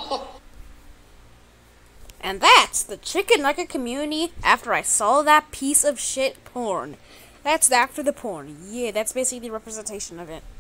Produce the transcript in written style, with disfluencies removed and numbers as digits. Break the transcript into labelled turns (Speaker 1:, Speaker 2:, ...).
Speaker 1: And that's the chicken nugget community after I saw that piece of shit porn. That's after the porn. Yeah, that's basically the representation of it.